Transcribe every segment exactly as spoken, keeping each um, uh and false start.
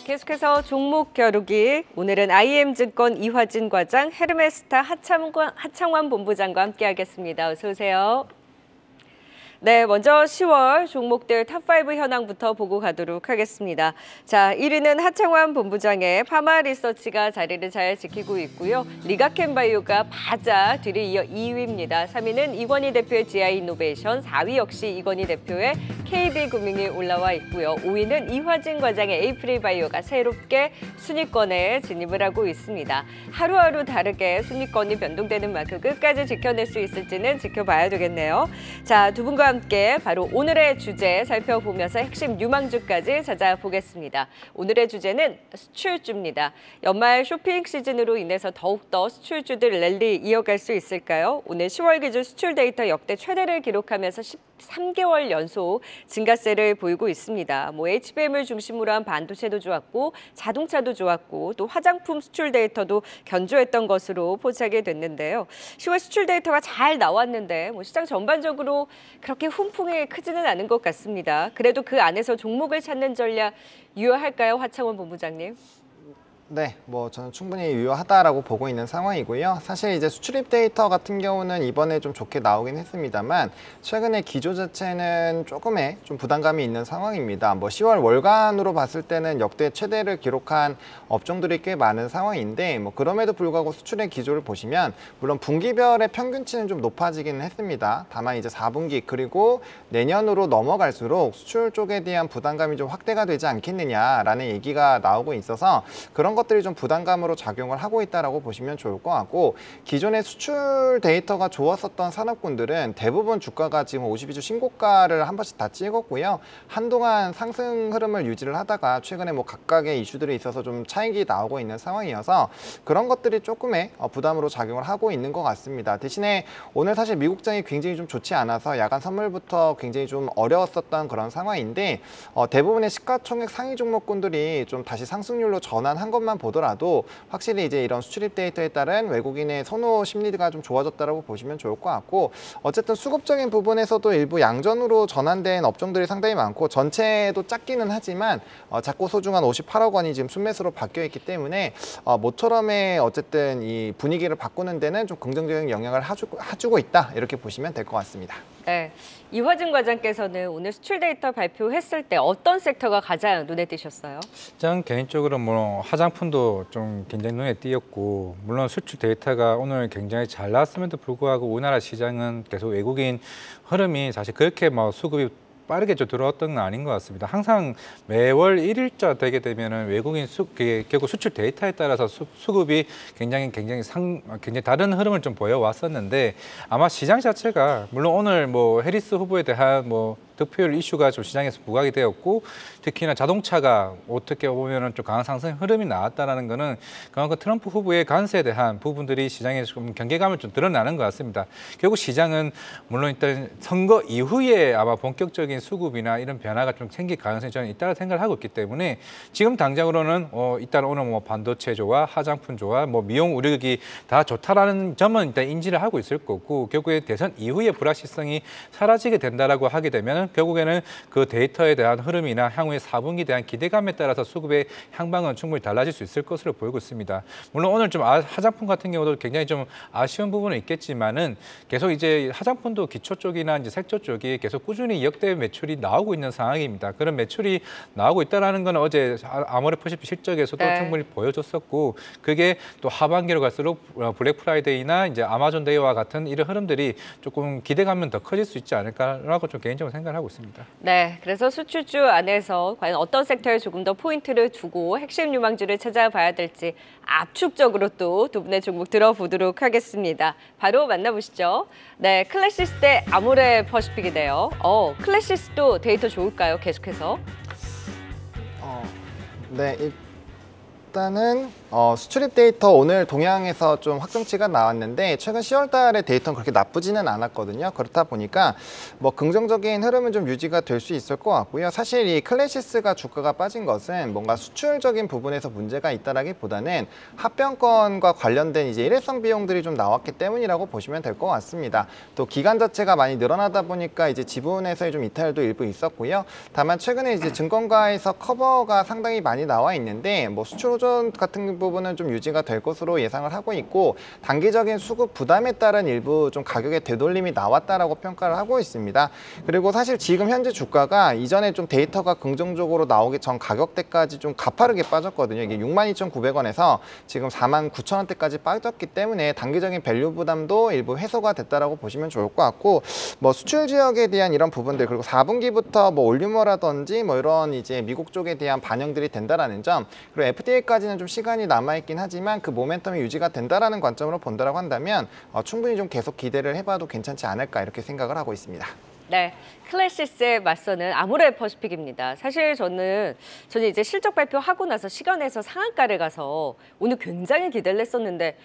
계속해서 종목 겨루기. 오늘은 아이엠증권 이화진 과장, 헤르메스타 하창관, 하창환 본부장과 함께하겠습니다. 어서 오세요. 네, 먼저 시월 종목들 탑오 현황부터 보고 가도록 하겠습니다. 자, 일 위는 하창환 본부장의 파마 리서치가 자리를 잘 지키고 있고요. 리가켄바이오가 바자 뒤를 이어 이 위입니다. 삼 위는 이건희 대표의 지아이노베이션, 사 위 역시 이건희 대표의 케이비금융이 올라와 있고요. 오 위는 이화진 과장의 에이프릴바이오가 새롭게 순위권에 진입을 하고 있습니다. 하루하루 다르게 순위권이 변동되는 만큼 끝까지 지켜낼 수 있을지는 지켜봐야 되겠네요. 자, 두 분과 함께 바로 오늘의 주제 살펴보면서 핵심 유망주까지 찾아보겠습니다. 오늘의 주제는 수출주입니다. 연말 쇼핑 시즌으로 인해서 더욱더 수출주들 랠리 이어갈 수 있을까요? 오늘 시월 기준 수출 데이터 역대 최대를 기록하면서 십삼 개월 연속 증가세를 보이고 있습니다. 뭐 에이치비엠을 중심으로 한 반도체도 좋았고 자동차도 좋았고 또 화장품 수출 데이터도 견조했던 것으로 포착이 됐는데요. 시월 수출 데이터가 잘 나왔는데 뭐 시장 전반적으로 그렇게 훈풍이 크지는 않은 것 같습니다. 그래도 그 안에서 종목을 찾는 전략 유효할까요, 하창원 본부장님? 네, 뭐 저는 충분히 유효하다라고 보고 있는 상황이고요. 사실 이제 수출입 데이터 같은 경우는 이번에 좀 좋게 나오긴 했습니다만 최근에 기조 자체는 조금의 좀 부담감이 있는 상황입니다. 뭐 시월 월간으로 봤을 때는 역대 최대를 기록한 업종들이 꽤 많은 상황인데 뭐 그럼에도 불구하고 수출의 기조를 보시면 물론 분기별의 평균치는 좀 높아지기는 했습니다. 다만 이제 사 분기 그리고 내년으로 넘어갈수록 수출 쪽에 대한 부담감이 좀 확대가 되지 않겠느냐라는 얘기가 나오고 있어서 그런 것들이 좀 부담감으로 작용을 하고 있다라고 보시면 좋을 것 같고, 기존의 수출 데이터가 좋았었던 산업군들은 대부분 주가가 지금 오십이 주 신고가를 한 번씩 다 찍었고요. 한동안 상승 흐름을 유지를 하다가 최근에 뭐 각각의 이슈들이 있어서 좀 차익이 나오고 있는 상황이어서 그런 것들이 조금의 부담으로 작용을 하고 있는 것 같습니다. 대신에 오늘 사실 미국장이 굉장히 좀 좋지 않아서 야간 선물부터 굉장히 좀 어려웠었던 그런 상황인데 어, 대부분의 시가총액 상위 종목군들이 좀 다시 상승률로 전환한 것만 보더라도 확실히 이제 이런 수출입 데이터에 따른 외국인의 선호 심리가 좀 좋아졌다고 보시면 좋을 것 같고, 어쨌든 수급적인 부분에서도 일부 양전으로 전환된 업종들이 상당히 많고 전체도 작기는 하지만 어, 작고 소중한 오십팔억 원이 지금 순매수로 바뀌어 있기 때문에 어, 모처럼의 어쨌든 이 분위기를 바꾸는 데는 좀 긍정적인 영향을 해주고, 해주고 있다 이렇게 보시면 될 것 같습니다. 네, 이화진 과장께서는 오늘 수출 데이터 발표했을 때 어떤 섹터가 가장 눈에 띄셨어요? 저는 개인적으로 뭐 화장품도 좀 굉장히 눈에 띄었고, 물론 수출 데이터가 오늘 굉장히 잘 나왔음에도 불구하고 우리나라 시장은 계속 외국인 흐름이 사실 그렇게 뭐 수급이 빠르게 좀 들어왔던 건 아닌 것 같습니다. 항상 매월 일 일자 되게 되면은 외국인 수, 결국 수출 데이터에 따라서 수, 수급이 굉장히 굉장히 상 굉장히 다른 흐름을 좀 보여왔었는데, 아마 시장 자체가 물론 오늘 뭐 해리스 후보에 대한 뭐 득표율 이슈가 좀 시장에서 부각이 되었고, 특히나 자동차가 어떻게 보면은 좀 강한 상승 흐름이 나왔다라는 거는 그만큼 트럼프 후보의 관세에 대한 부분들이 시장에 좀 경계감을 좀 드러나는 것 같습니다. 결국 시장은 물론 일단 선거 이후에 아마 본격적인 수급이나 이런 변화가 좀 생길 가능성이 저는 있다고 생각을 하고 있기 때문에 지금 당장으로는 어 일단 오늘 뭐 반도체조와 화장품조와 뭐 미용 의료기 다 좋다라는 점은 일단 인지를 하고 있을 거고, 결국에 대선 이후에 불확실성이 사라지게 된다라고 하게 되면 결국에는 그 데이터에 대한 흐름이나 향후의 사 분기에 대한 기대감에 따라서 수급의 향방은 충분히 달라질 수 있을 것으로 보이고 있습니다. 물론 오늘 좀 화장품 같은 경우도 굉장히 좀 아쉬운 부분은 있겠지만은 계속 이제 화장품도 기초 쪽이나 이제 색조 쪽이 계속 꾸준히 역대 매출이 나오고 있는 상황입니다. 그런 매출이 나오고 있다라는 건 어제 아모레퍼시픽 실적에서도 네. 충분히 보여줬었고, 그게 또 하반기로 갈수록 블랙 프라이데이나 이제 아마존 데이와 같은 이런 흐름들이 조금 기대감은 더 커질 수 있지 않을까라고 좀 개인적으로 생각을 하고 있습니다. 네, 그래서 수출주 안에서 과연 어떤 섹터에 조금 더 포인트를 두고 핵심 유망주를 찾아봐야 될지 압축적으로 또 두 분의 종목 들어보도록 하겠습니다. 바로 만나보시죠. 네, 클래시스 대 아모레퍼시픽이네요. 어, 클래시스도 데이터 좋을까요? 계속해서? 어, 네. 일단은 어, 수출입 데이터 오늘 동향에서 좀 확정치가 나왔는데 최근 시월 달에 데이터는 그렇게 나쁘지는 않았거든요. 그렇다 보니까 뭐 긍정적인 흐름은 좀 유지가 될 수 있을 것 같고요. 사실 이 클래시스가 주가가 빠진 것은 뭔가 수출적인 부분에서 문제가 있다라기보다는 합병권과 관련된 이제 일회성 비용들이 좀 나왔기 때문이라고 보시면 될 것 같습니다. 또 기간 자체가 많이 늘어나다 보니까 이제 지분에서의 좀 이탈도 일부 있었고요. 다만 최근에 이제 증권가에서 커버가 상당히 많이 나와 있는데 뭐 수출 호전 같은 부분은 좀 유지가 될 것으로 예상을 하고 있고 단기적인 수급 부담에 따른 일부 좀 가격의 되돌림이 나왔다라고 평가를 하고 있습니다. 그리고 사실 지금 현재 주가가 이전에 좀 데이터가 긍정적으로 나오기 전 가격대까지 좀 가파르게 빠졌거든요. 이게 육만 이천구백 원에서 지금 사만 구천 원대까지 빠졌기 때문에 단기적인 밸류 부담도 일부 해소가 됐다라고 보시면 좋을 것 같고 뭐 수출 지역에 대한 이런 부분들 그리고 사 분기부터 뭐 올류머라든지 뭐 이런 이제 미국 쪽에 대한 반영들이 된다라는 점 그리고 에프디에이까지는 좀 시간이 남아있긴 하지만 그 모멘텀이 유지가 된다라는 관점으로 본다라고 한다면 어, 충분히 좀 계속 기대를 해봐도 괜찮지 않을까 이렇게 생각을 하고 있습니다. 네, 클래시스에 맞서는 아모레퍼시픽입니다. 사실 저는 저는 이제 실적 발표하고 나서 시간에서 상한가를 가서 오늘 굉장히 기대를 했었는데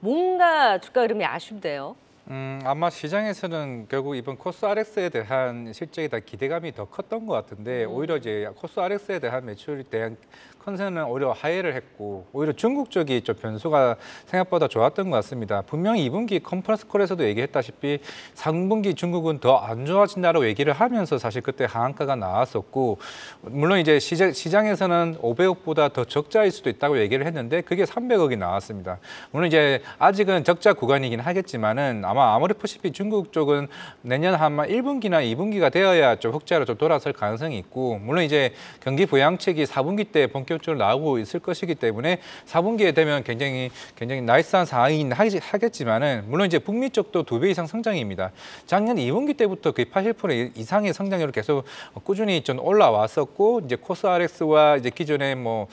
뭔가 주가 흐름이 아쉽대요. 음, 아마 시장에서는 결국 이번 코스알엑스에 대한 실적에 대한 기대감이 더 컸던 것 같은데 음. 오히려 이제 코스알엑스에 대한 매출에 대한 컨센은 오히려 하회를 했고 오히려 중국 쪽이 좀 변수가 생각보다 좋았던 것 같습니다. 분명히 이 분기 컨퍼런스 콜에서도 얘기했다시피 삼 분기 중국은 더 안 좋아진다라고 얘기를 하면서 사실 그때 하한가가 나왔었고 물론 이제 시장, 시장에서는 오백억보다 더 적자일 수도 있다고 얘기를 했는데 그게 삼백억이 나왔습니다. 물론 이제 아직은 적자 구간이긴 하겠지만은 아마 아모레퍼시픽 중국 쪽은 내년 아마 일 분기나 이 분기가 되어야 좀 흑자로 좀 돌아설 가능성이 있고 물론 이제 경기 부양책이 사 분기 때 본격적으로 나오고 있을 것이기 때문에 사 분기에 되면 굉장히 굉장히 나이스한 상황이긴 하겠지만은 물론 이제 북미 쪽도 두 배 이상 성장입니다. 작년 이 분기 때부터 거의 팔십 퍼센트 이상의 성장률을 계속 꾸준히 좀 올라왔었고 이제 코스알엑스와 이제 기존의 뭐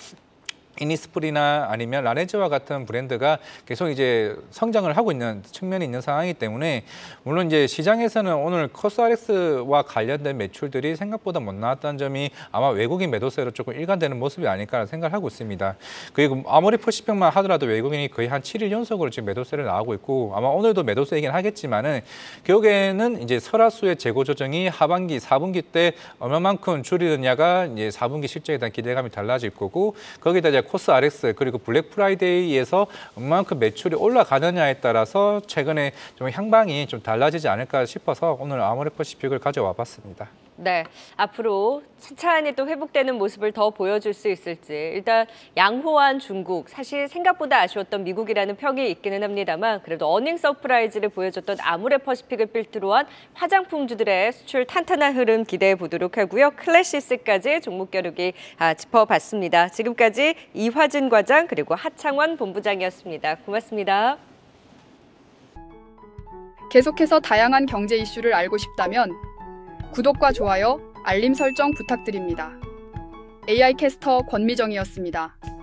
이니스프리나 아니면 라네즈와 같은 브랜드가 계속 이제 성장을 하고 있는 측면이 있는 상황이기 때문에 물론 이제 시장에서는 오늘 코스알엑스와 관련된 매출들이 생각보다 못 나왔다는 점이 아마 외국인 매도세로 조금 일관되는 모습이 아닐까 생각을 하고 있습니다. 그리고 아모레퍼시픽만 하더라도 외국인이 거의 한 칠 일 연속으로 지금 매도세를 나오고 있고 아마 오늘도 매도세이긴 하겠지만은 결국에는 이제 설화수의 재고 조정이 하반기 사 분기 때 얼마만큼 줄이느냐가 이제 사 분기 실적에 대한 기대감이 달라질 거고 거기다 이제 코스알엑스 그리고 블랙 프라이데이에서 얼마만큼 매출이 올라가느냐에 따라서 최근에 좀 향방이 좀 달라지지 않을까 싶어서 오늘 아모레퍼시픽을 가져와 봤습니다. 네, 앞으로 차차히 또 회복되는 모습을 더 보여줄 수 있을지 일단 양호한 중국, 사실 생각보다 아쉬웠던 미국이라는 평이 있기는 합니다만 그래도 어닝 서프라이즈를 보여줬던 아모레퍼시픽을 필두로 한 화장품주들의 수출 탄탄한 흐름 기대해 보도록 하고요. 클래시스까지 종목 겨루기 아, 짚어봤습니다. 지금까지 이화진 과장 그리고 하창원 본부장이었습니다. 고맙습니다. 계속해서 다양한 경제 이슈를 알고 싶다면 구독과 좋아요, 알림 설정 부탁드립니다. 에이아이 캐스터 권미정이었습니다.